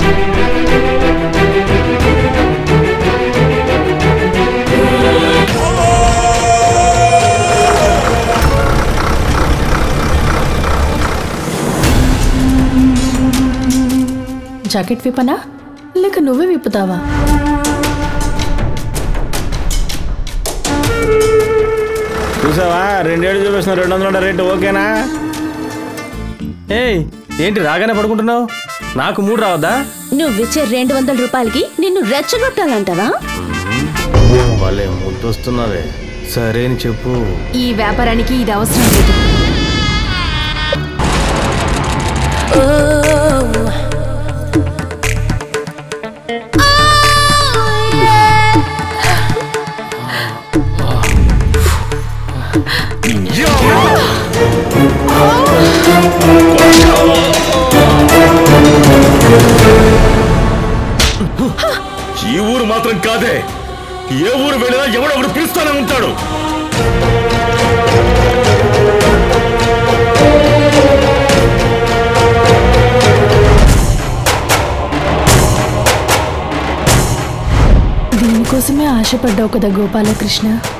Jacket విప్పనా లేక నువ్వే విప్పుతావా? చూసావా 2 ఏళ్ళు చూపిస్తున్నా 200 రేటు ఓకేనా? ఏయ్ ఏంటి రాగానే పడుకుంటున్నావు? నాకు 3 రావద్దా? నువ్విచ్చే 200 రూపాయలకి నిన్ను రెచ్చగొట్టాలంటావా? వాళ్ళే ముద్దొస్తున్నావే. సరే అని చెప్పు. ఈ వ్యాపారానికి ఇది అవసరం లేదు. ఈ ఊరు మాత్రం కాదే, ఏ ఊరు వెళ్ళినా ఎవడెవడు పిలుస్తానే ఉంటాడు. దీనికోసమే ఆశపడ్డావు కదా గోపాలకృష్ణ.